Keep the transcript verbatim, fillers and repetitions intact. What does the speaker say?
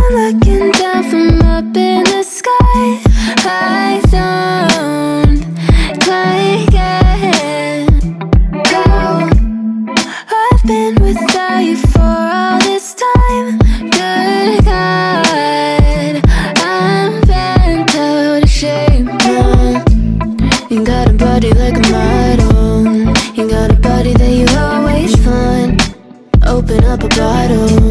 looking down from up in the sky. I don't like it. Go. I've been without you for all this time. Good God, I'm bent out of shape now. You got a body like a model. You got a body that you always find. Open up a bottle.